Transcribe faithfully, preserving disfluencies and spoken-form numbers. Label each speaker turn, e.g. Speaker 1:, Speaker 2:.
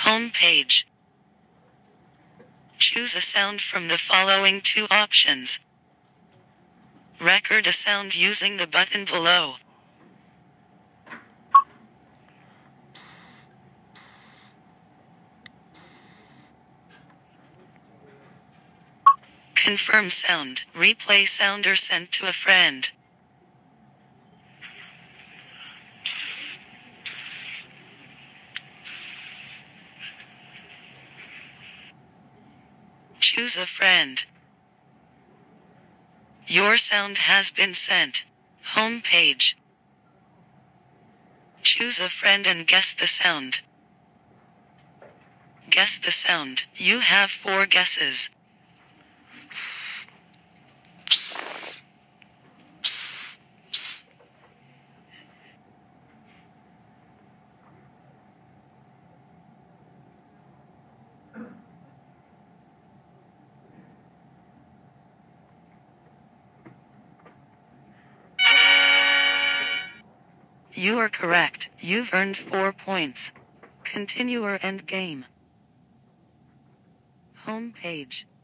Speaker 1: Home page. Choose a sound from the following two options. Record a sound using the button below. Confirm sound, replay sound or send to a friend. Choose a friend. Your sound has been sent. Home page. Choose a friend and guess the sound. Guess the sound. You have four guesses. You are correct. You've earned four points. Continue or end game. Home page.